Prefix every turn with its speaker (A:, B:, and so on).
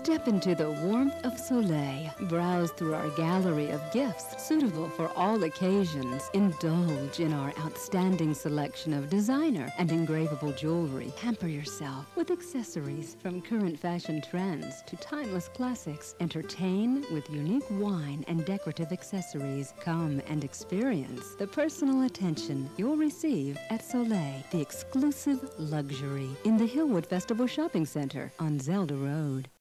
A: Step into the warmth of Soleil. Browse through our gallery of gifts suitable for all occasions. Indulge in our outstanding selection of designer and engravable jewelry. Pamper yourself with accessories from current fashion trends to timeless classics. Entertain with unique wine and decorative accessories. Come and experience the personal attention you'll receive at Soleil, the exclusive luxury in the Hillwood Festival Shopping Center on Zelda Road.